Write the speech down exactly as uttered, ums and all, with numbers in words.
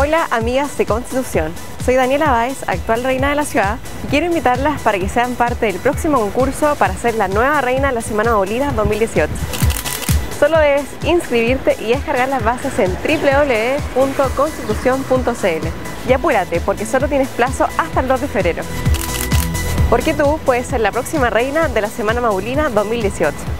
Hola amigas de Constitución, soy Daniela Báez, actual reina de la ciudad, y quiero invitarlas para que sean parte del próximo concurso para ser la nueva reina de la Semana Maulina dos mil dieciocho. Solo debes inscribirte y descargar las bases en doble u doble u doble u punto constitución punto c l. Y apúrate, porque solo tienes plazo hasta el dos de febrero. Porque tú puedes ser la próxima reina de la Semana Maulina dos mil dieciocho.